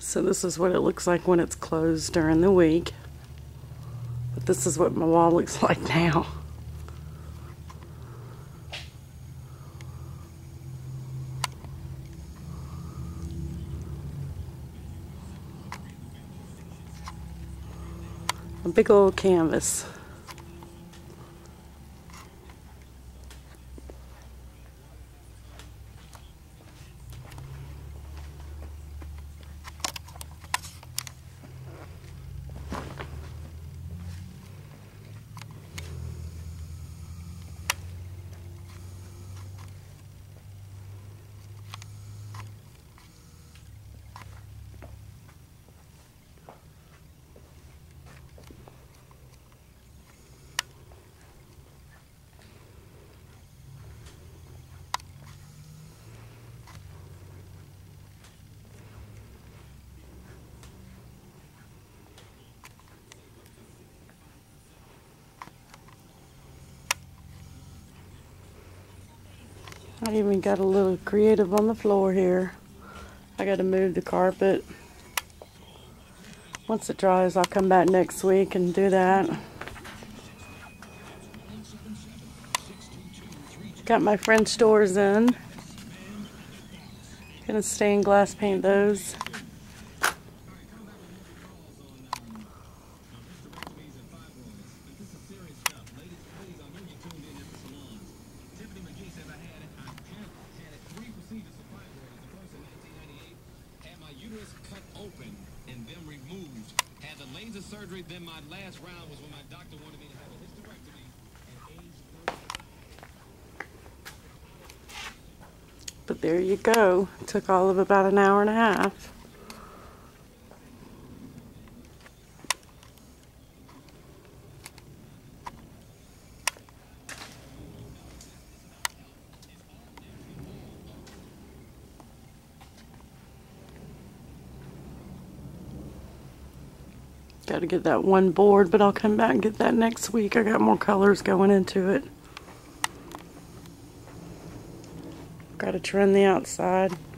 So this is what it looks like when it's closed during the week. But this is what my wall looks like now. A big old canvas. I even got a little creative on the floor here. I got to move the carpet. Once it dries, I'll come back next week and do that. Got my French doors in. Gonna stained glass paint those. Surgery, then my last round was when my doctor wanted me to have a hysterectomy at age 30. But there you go. It took all of about an hour and a half. Got to get that one board, but I'll come back and get that next week. I got more colors going into it. Got to trim the outside.